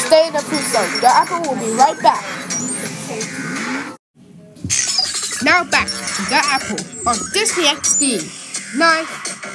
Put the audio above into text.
Stay in the food zone. The apple will be right back. Now back to The Apple on Disney XD. Night.